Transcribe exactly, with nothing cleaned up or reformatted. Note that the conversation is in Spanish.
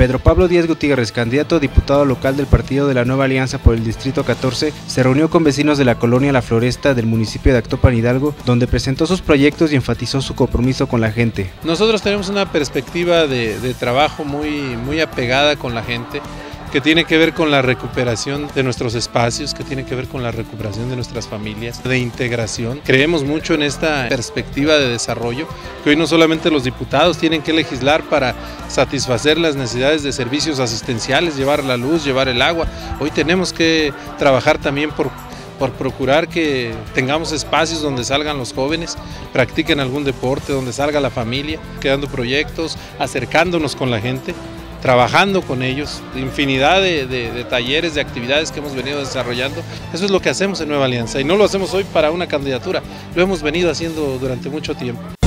Pedro Pablo Díaz Gutiérrez, candidato a diputado local del partido de la Nueva Alianza por el Distrito catorce, se reunió con vecinos de la colonia La Floresta del municipio de Actopan, Hidalgo, donde presentó sus proyectos y enfatizó su compromiso con la gente. Nosotros tenemos una perspectiva de, de trabajo muy, muy apegada con la gente, que tiene que ver con la recuperación de nuestros espacios, que tiene que ver con la recuperación de nuestras familias, de integración. Creemos mucho en esta perspectiva de desarrollo, que hoy no solamente los diputados tienen que legislar para satisfacer las necesidades de servicios asistenciales, llevar la luz, llevar el agua. Hoy tenemos que trabajar también por por procurar que tengamos espacios donde salgan los jóvenes, practiquen algún deporte, donde salga la familia, creando proyectos, acercándonos con la gente, trabajando con ellos, infinidad de, de, de talleres, de actividades que hemos venido desarrollando. Eso es lo que hacemos en Nueva Alianza y no lo hacemos hoy para una candidatura, lo hemos venido haciendo durante mucho tiempo.